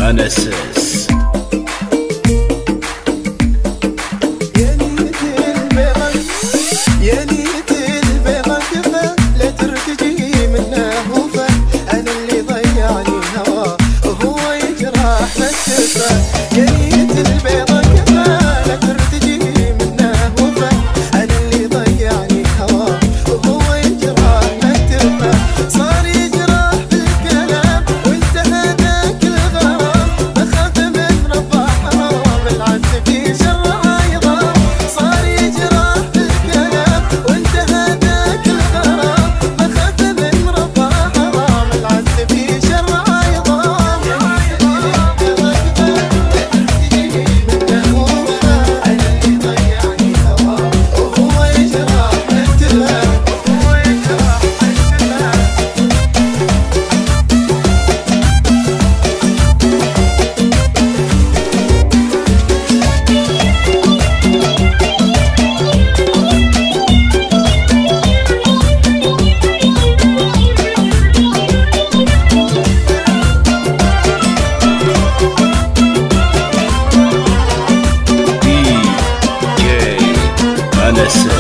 أنسس. يا نيت البيضة يا نيت البيضة كفا لا ترتجي منه وفا، أنا اللي ضيعني هوا وهو يجرح مكتفه. يا نيت البيضة كفا لا ترتجي منه وفا، أنا اللي ضيعني هوا وهو يجرح مكتفه. صار يجرح بالكلام وانتهى ذاك الغرام، بخاف من ربه حرام العز في شره يضام. صار يجرح بالكلام وانتهى ذاك الغرام، بخاف من ربه حرام العز في شره يضام. وهو يجرح مكتفه. DJ أنسس.